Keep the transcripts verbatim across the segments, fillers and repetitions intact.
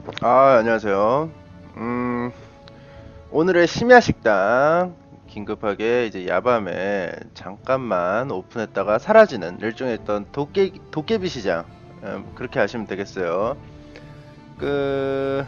아, 안녕하세요. 음, 오늘의 심야 식당 긴급하게 이제 야밤에 잠깐만 오픈했다가 사라지는 일종의 어떤 도깨 도깨비 시장, 음, 그렇게 하시면 되겠어요. 그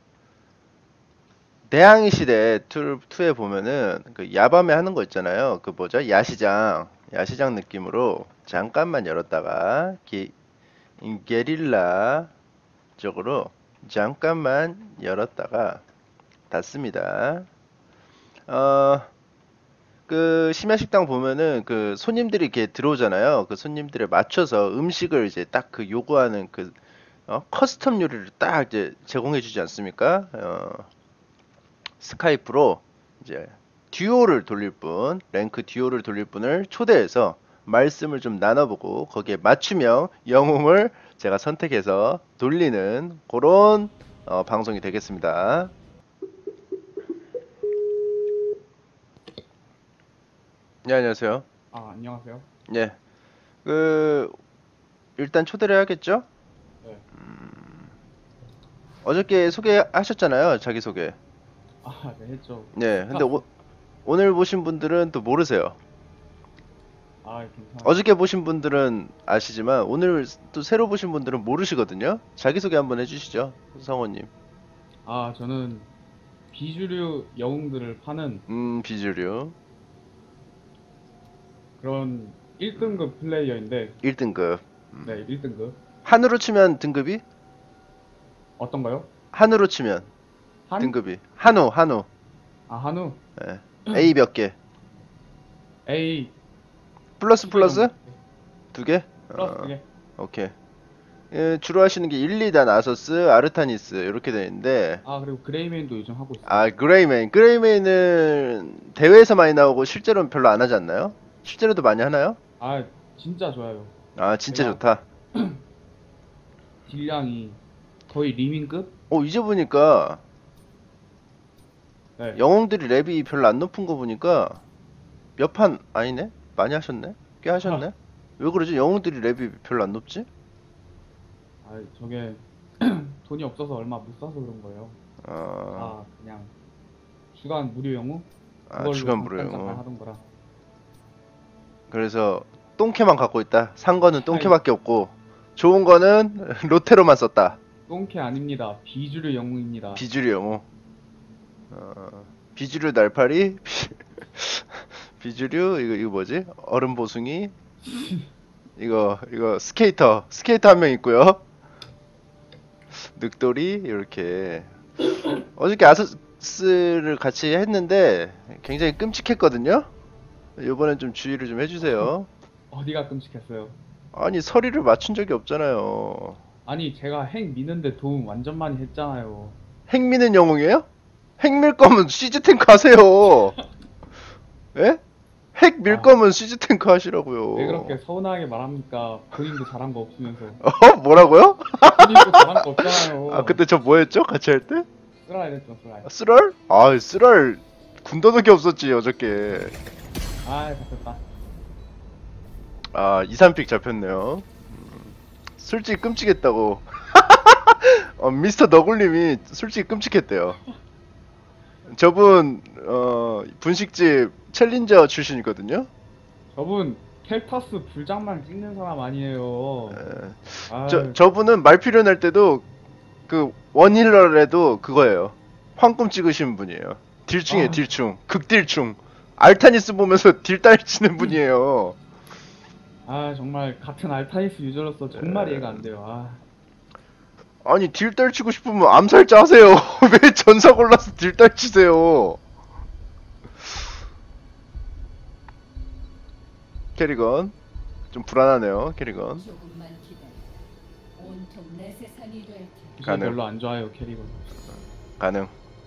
대항해 시대 이에 보면은 그 야밤에 하는 거 있잖아요. 그 뭐죠? 야시장, 야시장 느낌으로 잠깐만 열었다가 기, 게릴라 쪽으로 잠깐만 열었다가 닫습니다. 어, 그 심야식당 보면은 그 손님들이 이렇게 들어오잖아요. 그 손님들에 맞춰서 음식을 이제 딱 그 요구하는 그 어, 커스텀 요리를 딱 이제 제공해 주지 않습니까? 어, 스카이프로 이제 듀오를 돌릴 분, 랭크 듀오를 돌릴 분을 초대해서 말씀을 좀 나눠보고 거기에 맞춤형 영웅을 제가 선택해서 돌리는 그런 어, 방송이 되겠습니다. 네, 안녕하세요. 아, 안녕하세요. 네, 그 일단 초대를 해야겠죠? 네. 어저께 소개하셨잖아요, 자기소개. 아, 네, 했죠. 네, 근데 스카프. 오, 오늘 보신 분들은 또 모르세요. 아, 괜찮아요. 어저께 보신 분들은 아시지만 오늘 또 새로 보신 분들은 모르시거든요. 자기소개 한번 해주시죠, 성호님. 아, 저는 비주류 영웅들을 파는 음, 비주류. 그런 일 등급 플레이어인데, 일 등급. 네, 일 등급. 한으로 치면 등급이? 어떤가요? 한으로 치면 한? 등급이. 한우, 한우. 아, 한우. 예. A 몇 개? A 플러스 두 개 정도. 플러스? 두 개? 플러스 어, 두 개. 오케이. 예, 주로 하시는 게 일리단, 아서스, 아르타니스 이렇게 되어 있는데 아, 그리고 그레이맨도 요즘 하고 있어요. 아, 그레이맨. 그레이맨은 대회에서 많이 나오고 실제로는 별로 안 하지 않나요? 실제로도 많이 하나요? 아, 진짜 좋아요. 아, 진짜 제가 좋다. 딜량이 거의 리민급? 어, 이제 보니까 네. 영웅들이 랩이 별로 안 높은 거 보니까 몇 판 아니네? 많이 하셨네? 꽤 하셨네? 왜 그러지? 영웅들이 랩이 별로 안 높지? 아, 저게 돈이 없어서 얼마 못 사서 그런 거예요. 어, 아, 그냥 주간 무료 영웅? 아, 그걸로 주간 무료 잠깐 잠깐 영웅. 하던 거라. 그래서 똥캐만 갖고 있다. 산 거는 아이, 똥캐밖에 없고 좋은 거는 로테로만 썼다. 똥캐 아닙니다. 비주류 영웅입니다. 비주류 영웅. 어, 비주류 날파리, 비주류 이거 이거 뭐지? 얼음 보숭이 이거 이거 스케이터 스케이터 한 명 있고요. 늑돌이 이렇게 어저께 아서스를 같이 했는데 굉장히 끔찍했거든요. 이번엔 좀 주의를 좀 해주세요. 어디가 끔찍했어요? 아니 서리를 맞춘 적이 없잖아요. 아니, 제가 핵 미는데 도움 완전 많이 했잖아요. 핵미는 영웅이에요? 핵 밀 거면 시즈 탱크 하세요. 예? 핵 밀 아, 거면 시즈 탱크 왜 하시라고요. 그렇게 서운하게 말합니까? 본인도 잘한 거 없으면서. 어? 뭐라고요? 본인도 잘한 거 아, 없잖아요. 그때 저 뭐 했죠? 같이 할 때? 쓰라야 됐죠, 쓰라야. 아, 쓰랄? 아, 쓰랄 군더더기 없었지 어저께. 아, 잡혔다. 아, 이, 삼 픽 잡혔네요. 솔직히 끔찍했다고. 어, 미스터 너굴님이 솔직히 끔찍했대요. 저분 어, 분식집 챌린저 출신이거든요. 저분 켈타스 불장만 찍는 사람 아니에요. 에, 저 아, 저분은 말 표현할 때도 그 원힐러라도 그거예요. 황금 찍으신 분이에요. 딜충이에요, 아, 딜충. 극딜충. 알타니스 보면서 딜 딸치는 분이에요. 아, 정말 같은 알타니스 유저로서 정말 이해가 안 돼요. 아, 아니 딜 딸치고 싶으면 암살자 하세요. 왜 전사 골라서 딜 딸치세요? 캐리건 좀 불안하네요. 캐리건 조금만 기다려. 온통 내 세상이 될 테니. 기술 가능 별로 안 좋아요, 캐리건. 가능.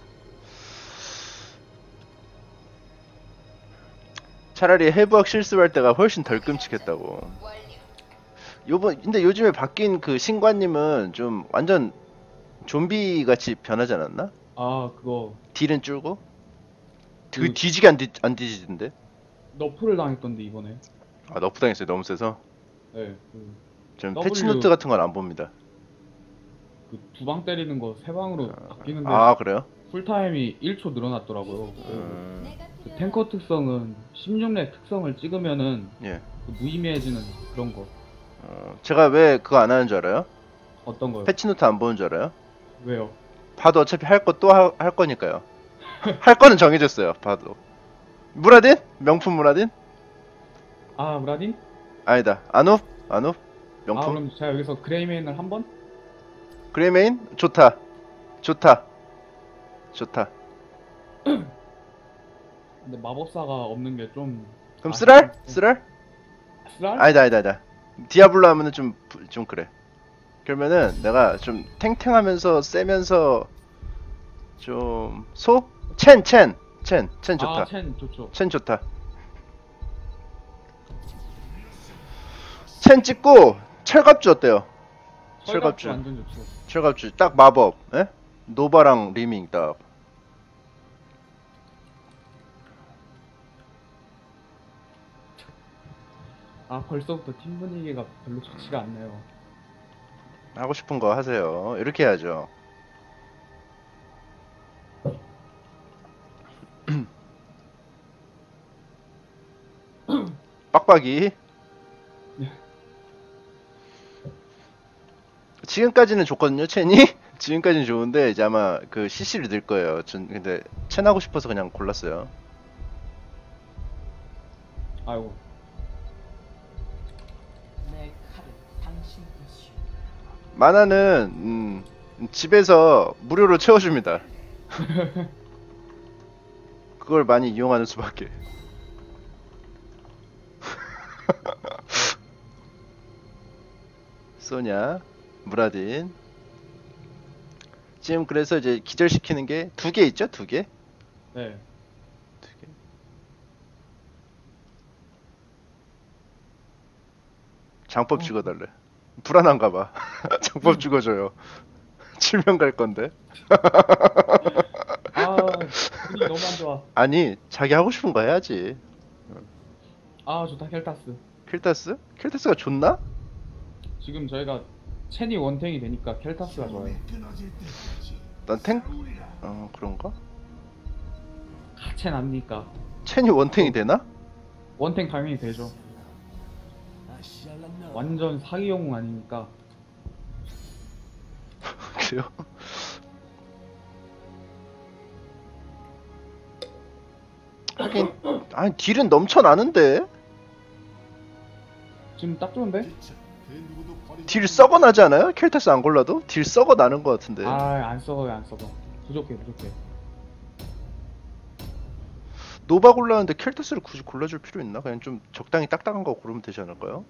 차라리 해부학 실습할 때가 훨씬 덜 끔찍했다고. 요번 근데 요즘에 바뀐 그 신관님은 좀 완전 좀비 같이 변하지 않았나? 아, 그거 딜은 줄고 그 그 뒤지게 안, 뒤, 안 뒤지던데. 너프를 당했던데 이번에. 아 너프 당했어요. 너무 세서. 네, 그 전 W 패치노트 같은 건 안 봅니다. 그 두 방 때리는 거 세 방으로 바뀌는데 아, 그래요? 쿨타임이 일 초 늘어났더라고요. 음, 그 탱커 특성은 십육 렙 특성을 찍으면은 예. 그 무의미해지는 그런 거. 어, 제가 왜 그거 안 하는 줄 알아요? 어떤 거요? 패치노트 안 보는 줄 알아요? 왜요? 봐도 어차피 할 거 또 할 거니까요. 할 거는 정해졌어요. 봐도. 무라딘? 명품 무라딘? 아 무라딘? 아니다. 아눕? 아눕? 아 명품? 그럼 제가 여기서 그레이메인을 한 번? 그레이메인? 좋다. 좋다. 좋다. 근데 마법사가 없는 게 좀 그럼 쓰랄? 쓰랄? 쓰랄? 아니다, 아니다, 아니다. 디아블로 하면은 좀, 부- 좀 그래. 그러면은 내가 좀 탱탱하면서 세면서 좀 소? 첸, 첸, 첸, 첸 좋다. 아, 첸 좋죠. 첸 좋다. 첸 찍고 철갑주 어때요? 철갑주 철갑주. 완전 좋죠. 철갑주 딱 마법. 에? 노바랑 리밍 딱. 아 벌써부터 팀 분위기가 별로 좋지가 않네요. 하고 싶은 거 하세요. 이렇게 해야죠. 빡빡이. 지금까지는 좋거든요, 첸이. 지금까지는 좋은데 이제 아마 그 씨씨를 넣을 거예요. 전 근데 첸 하고 싶어서 그냥 골랐어요. 아이고 내 칼은 당신 것이오. 만화는 음, 집에서 무료로 채워줍니다. 그걸 많이 이용하는 수밖에. 소냐, 무라딘. 지금 그래서 이제 기절시키는 게 두 개 있죠? 두 개? 네. 두 개. 장법 찍어달래. 불안한가 봐. 장법 찍어줘요. 칠면 갈 건데. 아 분위기 너무 안 좋아. 아니, 자기 하고 싶은 거 해야지. 아 좋다 켈타스. 킬타스? 킬타스가 좋나? 지금 저희가 첸이 원탱이 되니까 켈타스가 좋아요. 난 탱? 어, 그런가? 아, 첸 아니니까 첸이 원탱이 되나? 원탱 당연히 되죠. 완전 사기 영웅 아니니까. 그래요? 하긴, 아니, 딜은 넘쳐나는데? 지금 딱 좋은데? 딜 썩어 나지 않아요? 켈타스 안 골라도? 딜 썩어 나는 것 같은데. 아 안 썩어요 안 썩어. 부족해 부족해. 노바 골라는데 켈타스를 굳이 골라줄 필요 있나? 그냥 좀 적당히 딱딱한 거 고르면 되지 않을까요?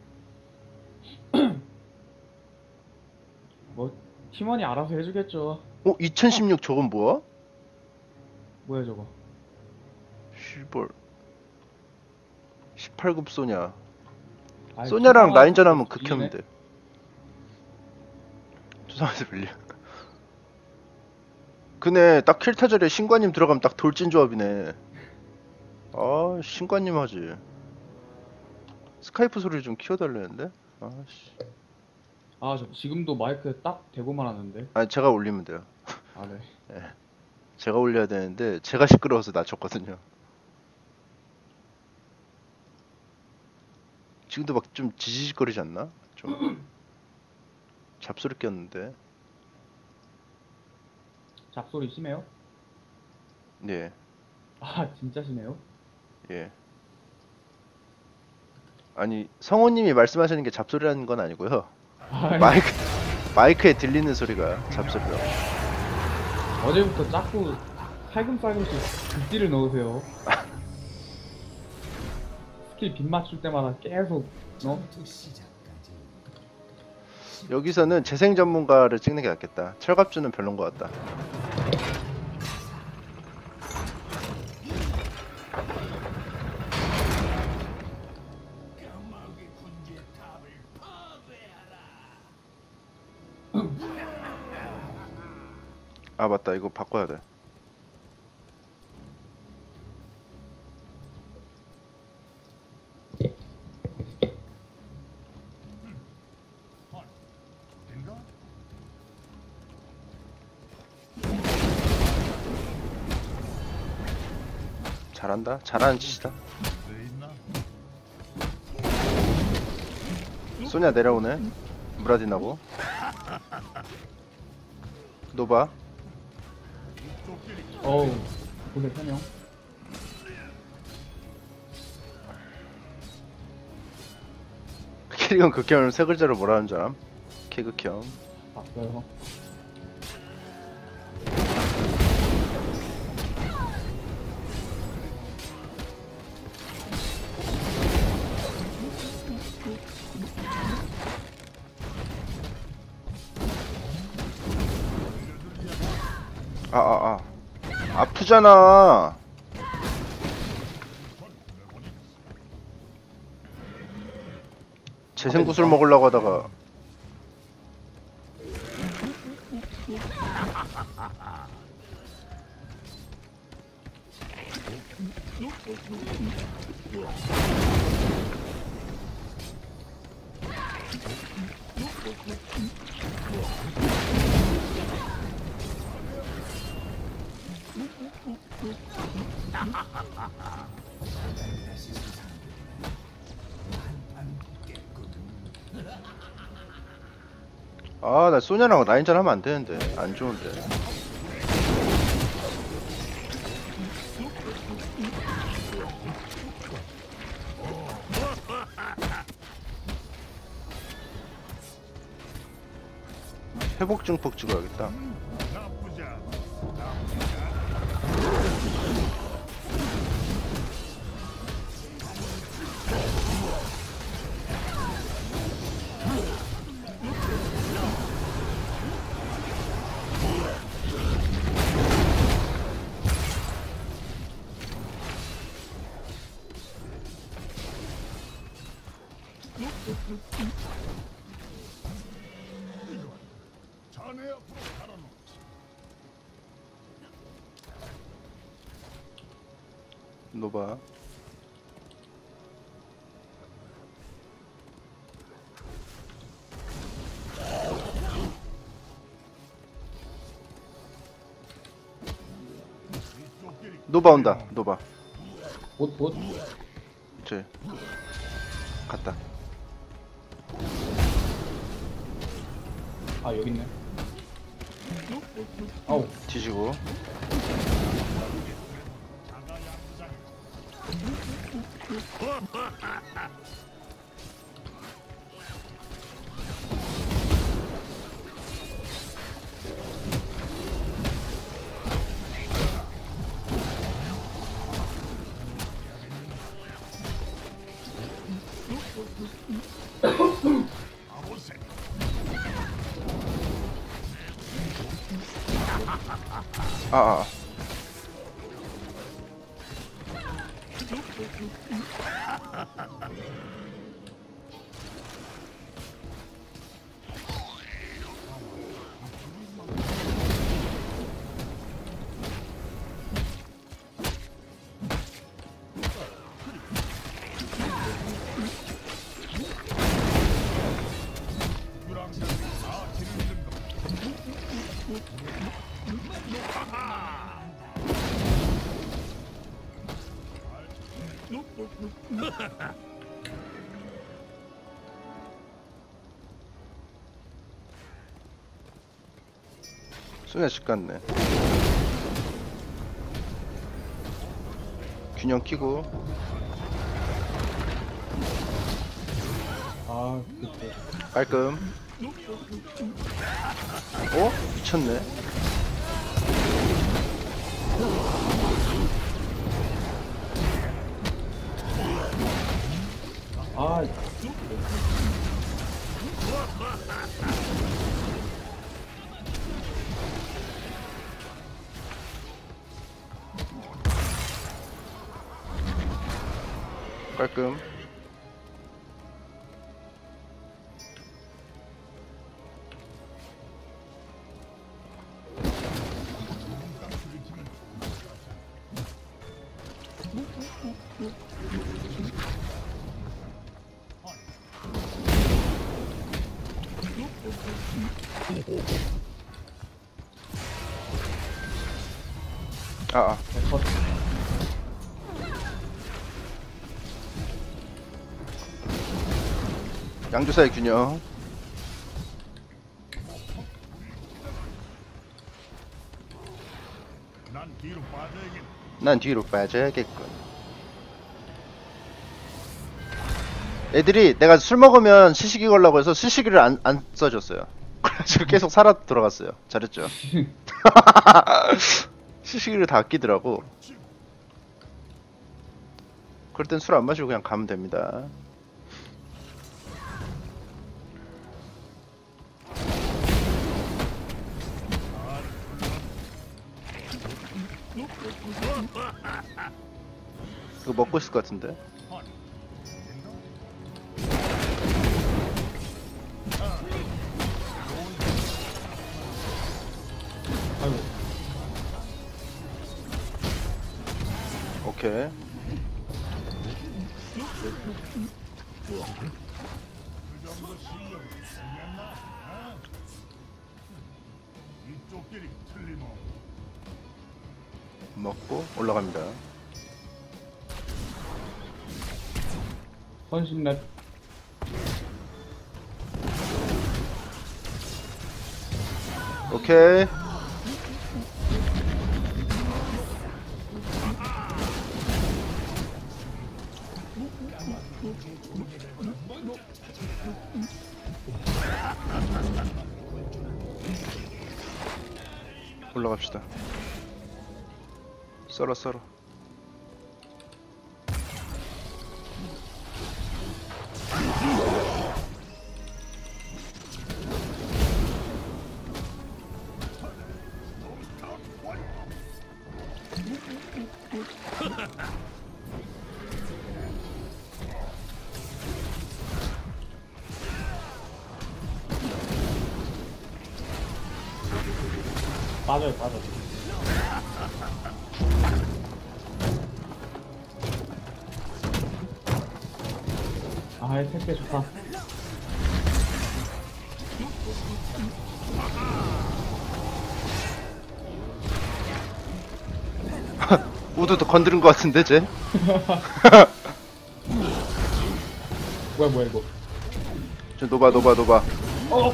뭐 팀원이 알아서 해주겠죠. 어? 이천십육 저건 뭐야? 뭐야 저거? 시벌 십팔 급 소냐. 아이, 소냐랑 투상한 라인전 하면 것도 극혐인데. 들리네. 조상에서 빌려. 그네 딱 킬타절에 신관님 들어가면 딱 돌진 조합이네. 아 신관님 하지. 스카이프 소리 좀 키워달라는데. 아씨. 아, 저 지금도 마이크에 딱 대고만 하는데. 아 제가 올리면 돼요. 아, 네. 제가 올려야 되는데 제가 시끄러워서 낮췄거든요. 지금도 막 좀 지지직거리지 않나? 좀 잡소리 꼈는데. 잡소리 심해요? 예, 아, 진짜 심해요? 예. 아니 성호님이 말씀하시는 게 잡소리라는 건 아니고요. 아, 마이크 마이크에 들리는 소리가 잡소리라. 어제부터 자꾸 살금살금씩 극딜을 넣으세요. 스킬 빗 맞출 때마다 계속 어? 전투 시작까지 여기서는 재생 전문가를 찍는 게 낫겠다. 철갑주는 별론 것 같다. 아 맞다, 이거 바꿔야 돼. 잘한다. 잘하는 짓이다. 소냐 내려오네. 무라딘하고. 노바. 어우, 고대 세 명. 캐릭은 극혐을 세 글자로 뭐라는 줄 알아? 캐극혐. 봤어요. 아, 아, 아. 아프잖아. 재생구슬 먹으려고 하다가. 아, 나 소냐랑 라인전 하면 안 되는데. 안 좋은데. 회복 증폭 찍어야겠다. 노바. 노바 온다. 노바. 봇, 봇. 저 갔다. 아, 여기 있네. 아우, 뒤지고. 아, 아. 소냐 집 갔네. 균형 끼고. 아, 그때. 깔끔. 어? 미쳤네. 아, 깔끔. 아, 아. 컷. 양조사의 균형. 난 뒤로 빠져야겠. 난 뒤로 빠져야겠군. 애들이 내가 술 먹으면 시식이 걸라고 해서 시식이를 안, 안 써줬어요. 그래가지고 계속 살아 돌아갔어요. 잘했죠. 시식이를 다 아끼더라고. 그럴 땐 술 안 마시고 그냥 가면 됩니다. 이거 먹고 있을 것 같은데. 아이고. 오케이. 이쪽 길이 틀림없. 먹고 올라갑니다. 선신랩. 오케이. 올라갑시다. 썰어 썰어. 빠져요, 빠져. 아, 이 택배 좋다. 우드도 건드린 것 같은데 쟤? 뭐야, 뭐야, 이거. 저 노바 노바 노바. 어!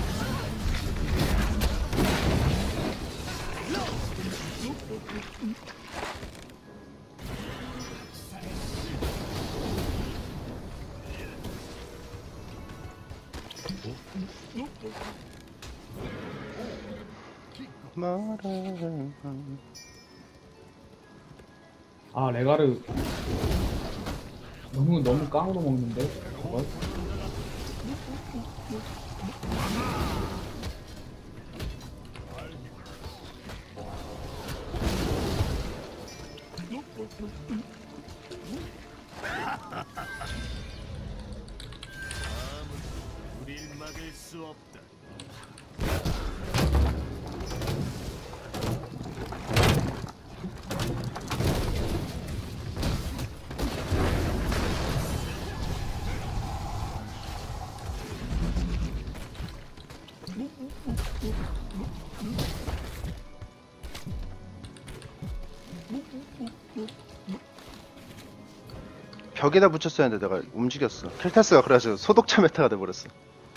말을 아, 레가르. 너무, 너무 깡으로 먹는데? 저걸? 우릴 막을 수 없다. 벽에다 붙였어야 했는데 내가 움직였어. 켈타스가 그래가지고 소독차 메타가 돼버렸어.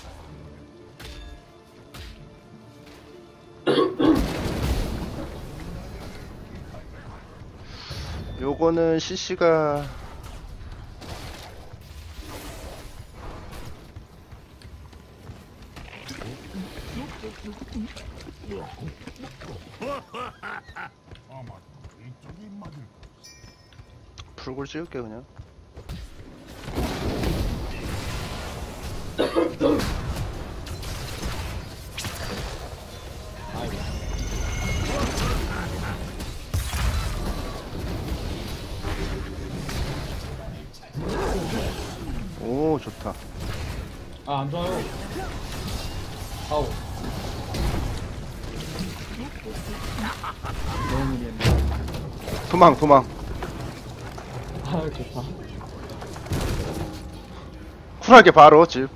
요거는 씨씨가 아마 이쪽이 맞을 것. 불굴 찍을게 그냥. 오 좋다. 아, 안 좋아요. 아우. 너무 무리했네. 도망 도망. 아, 좋다. 쿨하게 바로 집.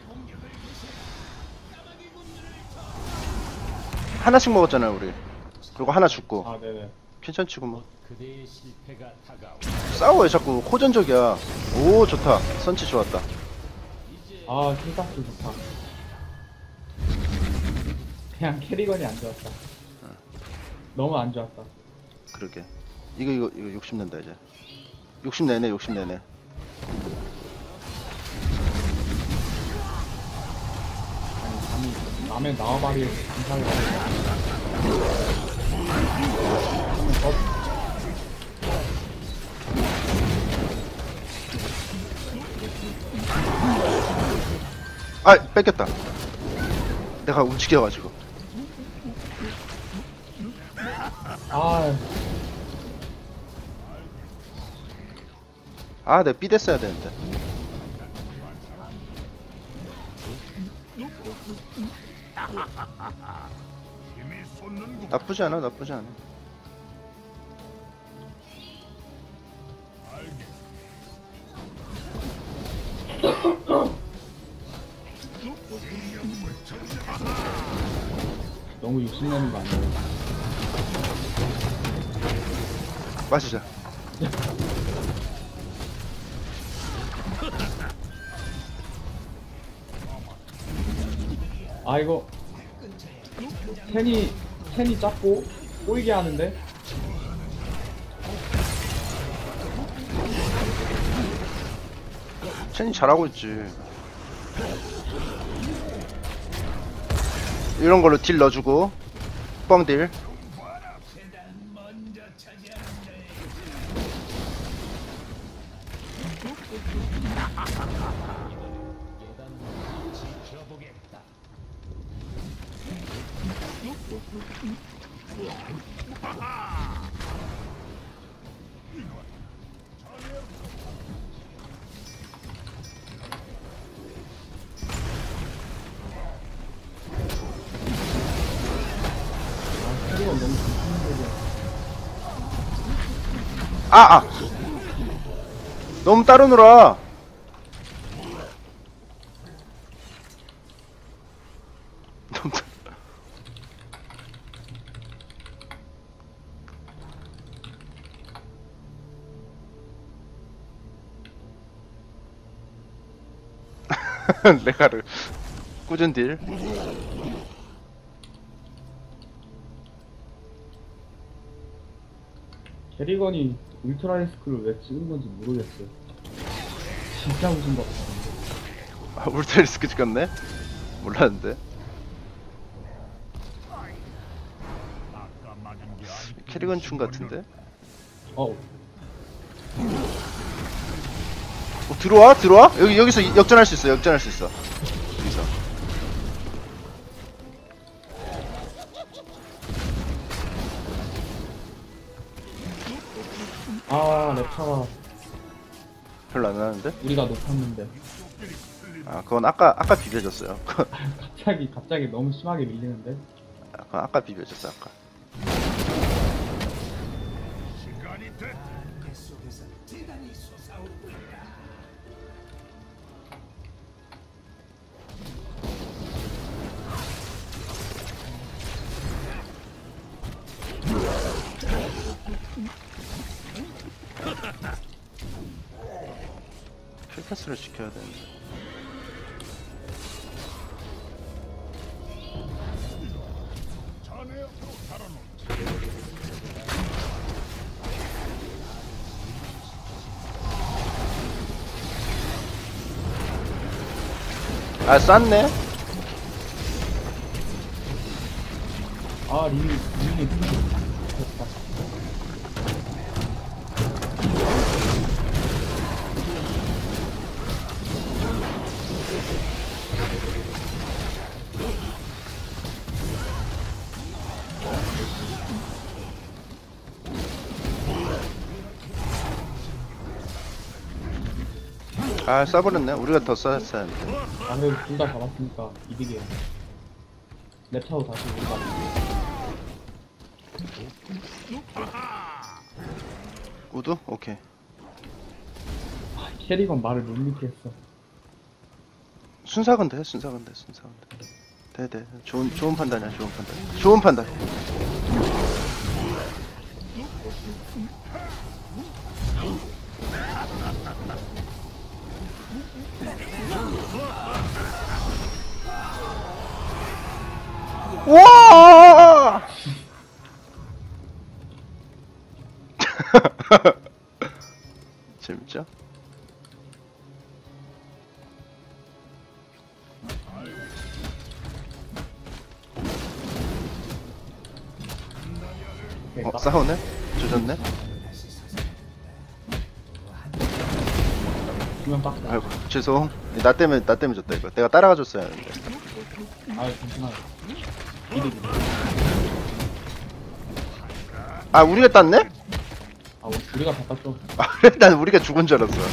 하나씩 먹었잖아요 우리. 그리고 하나 죽고. 아, 네네. 괜찮지 뭐. 그대의 실패가 다가오. 싸워요 자꾸. 호전적이야. 오 좋다. 선치 좋았다. 아, 아, 킬각도 좋다. 그냥 캐리건이 안 좋았다. 너무 안 좋았다. 그러게. 이거 이거 이거 욕심낸다 이제. 욕심내네 욕심내네. 아니, 감히 남의 나와바리에서 감사를 하는 거. 아 뺏겼다. 내가 움직여가지고. 아, 아 내가 삐댔어야 되는데. 힘이 솟는군. 나쁘지 않아 나쁘지 않아. 너무 욕심내는 거 아니에요? 마시자. 아, 이거 텐이 텐이 작고 꼬이게 하는데. 첸이 잘하고 있지. 이런 걸로 딜 넣어주고 뻥딜. 아, 캐리건 너무 좋은데. 아, 아. 너무 따로 놀아. 너무 따- 레가르 꾸준 딜. 캐리건이 울트라 리스크를 왜 찍은 건지 모르겠어요. 진짜 무슨 것 같아. 아, 울트라리스크 찍었네? 몰랐는데. 아까 맞은 게 아직 캐리건 춤 같은데? 어, 어, 들어와? 들어와? 여기, 여기서 이- 역전할 수 있어, 역전할 수 있어. 여기서. 아, 랩차가 별로 안 나는데? 우리가 높았는데 아, 그건 아까, 아까 비벼줬어요. 그건, 갑자기 갑자기 너무 심하게 밀리는데. 아, 그건 아까 비벼줬어, 아까. 시간이 됐다. 필패스를 지켜야 되는데. 자네 앞으로 달아놓자. 아, 쌌네? 아, 리미 리미 됐다. 아, 쏴버렸네. 우리가 더 쐈어야 했는데. 아, 그래도 둘 다 잡았으니까 이득이에요. 랩차도 다시 우리가. 우드? 오케이. 아, 캐리건 말을 못 믿겠어. 순삭은 돼, 순삭은 돼, 순삭은 돼. 돼, 돼. 좋은, 좋은 판단이야, 좋은 판단. 좋은 판단. 재밌죠? 오케이, 어 딱 싸우네? 조졌네? 두명 딱. 아이고 죄송. 나 때문에 나 때문에 졌다 이거. 내가 따라가 줬어야 하는데. 아, 괜찮아요. 기대 기대. 아 우리가 땄네? 아, 우리- 우리가 바꿨죠. 아 그래? 난 우리가 죽은 줄 알았어.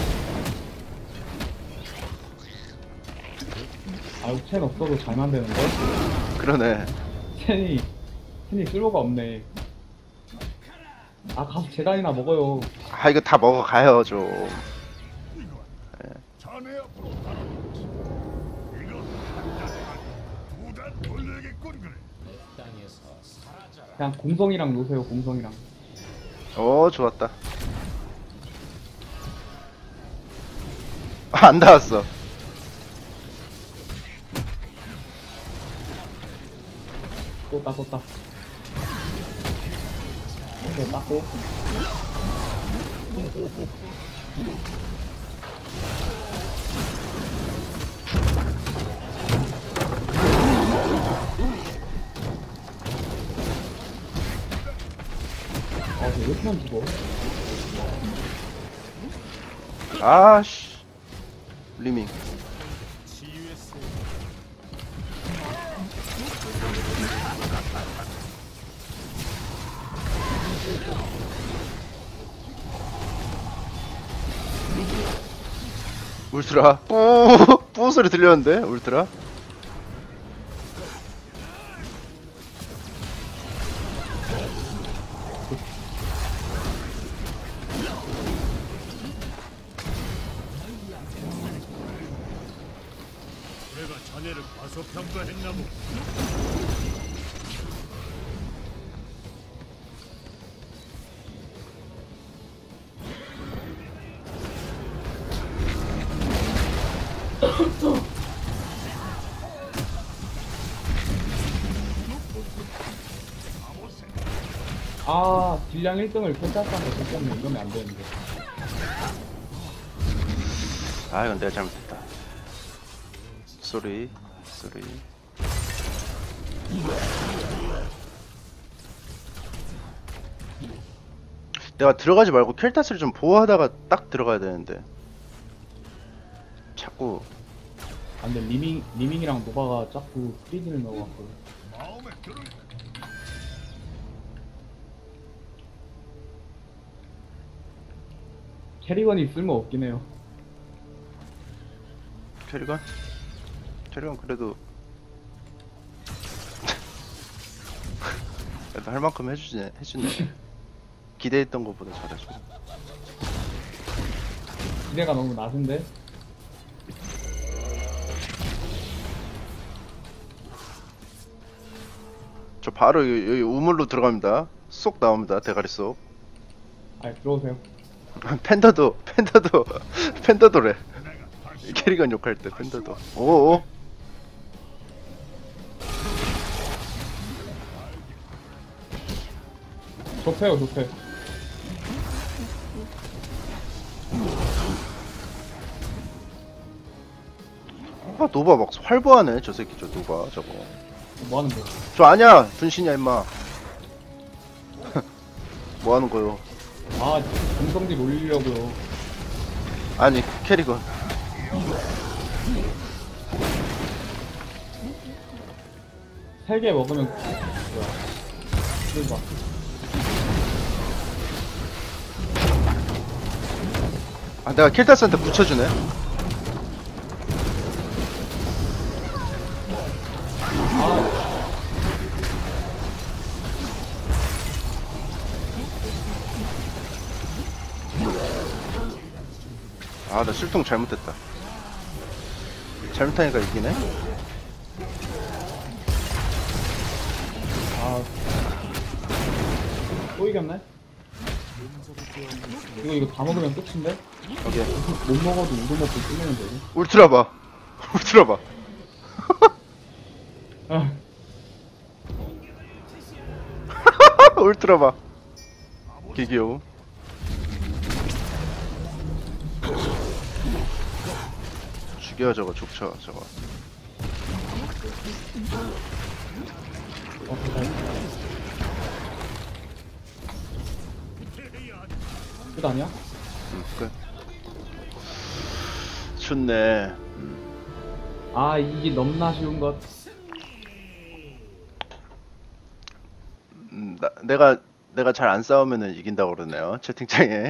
아, 첸 없어도 잘 만드는데? 그러네. 첸이, 첸이 쓸모가 없네. 아, 가서 재단이나 먹어요. 아 이거 다 먹어가요 좀. 자네 앞으로 달아놓지. 이거 두단 돌려야겠군 그래. 그냥 공성이랑 놓으세요, 공성이랑. 어 좋았다. 아, 안 닿았어. 떴다, 떴다. 오케이, 땄고. 아, 왜 이렇게만 죽어? 아씨. 리밍. 울트라 뿌, 뿌 소리 들렸는데 울트라. 내가 자네를 과소평가했나 보. 아, 딜량 일 등을 펜타스한테 줬었네. 이러면 안 되는데. 아 이건 내가 잘못했다. 쏘리 쏘리. 내가 들어가지 말고 켈타스를 좀 보호하다가 딱 들어가야 되는데 자꾸. 아, 근데 리밍, 리밍이랑 노바가 자꾸 프리즈를 넣어갖고. 마음에 들을 캐리건이 쓸모 없긴 해요. 캐리건? 캐리건 그래도 그래도 할 만큼 해주네 해주네. 기대했던 것보다 잘해줘. 기대가 너무 낮은데? 저 바로 여기, 여기 우물로 들어갑니다. 쏙 나옵니다. 대가리 쏙. 아, 들어오세요. 팬더도 팬더도 팬더도래. 캐리건 욕할 때 팬더도. 오오. 좁혀요, 좁혀. 아 노바 막 활보하네 저 새끼. 저 노바 저거. 뭐 하는 거야? 저 아니야 분신이야 임마. 뭐 하는 거요? 아, 공성질 올리려고요. 아니 캐리건. 세 개 먹으면, 뭐야. 이거 봐. 아 내가 킬타스한테 붙여주네. 아 나 실통 잘못했다. 잘못하니까 이기네. 아. 또 이겼네? 이거, 이거 다 먹으면 끝인데? 오케이. 못 먹어도 우도 먹고 끝내면 되지. 울트라 봐. 울트라 봐. 아, 울트라 봐. 개 귀여워. 죽여 저거 족쳐 저거. 어, 괜찮아. 끝 아니야? 음, 끝. 좋네. 아, 이게 넘나 쉬운 것. 음, 나, 내가 내가 잘 안 싸우면은 이긴다고 그러네요 채팅창에.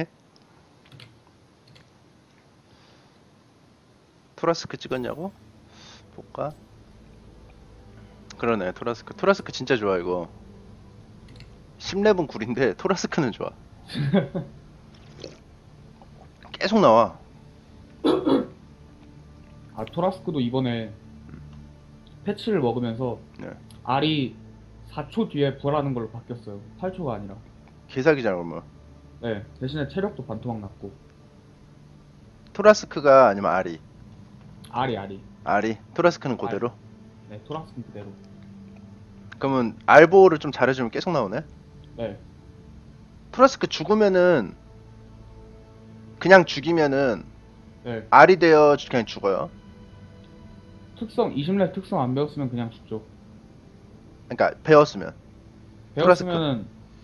토라스크 찍었냐고? 볼까? 그러네 토라스크. 토라스크 진짜 좋아 이거. 십 렙은 굴인데 토라스크는 좋아. 계속 나와. 아, 토라스크도 이번에 패치를 먹으면서 네. 알이 사 초 뒤에 부활하는 걸로 바뀌었어요. 팔 초가 아니라. 개사기잖아 그러면. 네, 대신에 체력도 반토막 났고. 토라스크가 아니면 아리. 알이, 알이. 아리. 토라스크는 그대로. 네, 토라스크 그대로. 그러면 알보를 좀 잘해주면 계속 나오네. 네, 토라스크 죽으면은 그냥 죽이면은 네. 알이 되어 그냥 죽어요. 특성, 이십 렙 특성 안 배웠으면 그냥 죽죠. 그러니까 배웠으면. 토라스크. 배웠으면은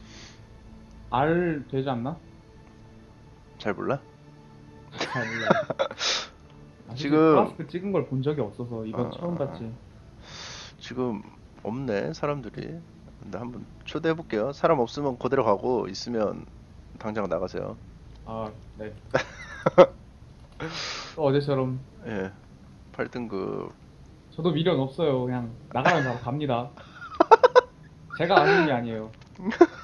알 되지 않나? 잘 몰라. 잘 몰라요. 아, 지금- 토라스크 찍은 걸 본 적이 없어서 이번 어, 처음 봤지. 지금 없네 사람들이. 근데 한번 초대해 볼게요. 사람 없으면 그대로 가고 있으면 당장 나가세요. 아, 네. 또 어제처럼 예. 팔 등급. 저도 미련 없어요. 그냥 나가면 바로 갑니다. 제가 아는 게 아니에요.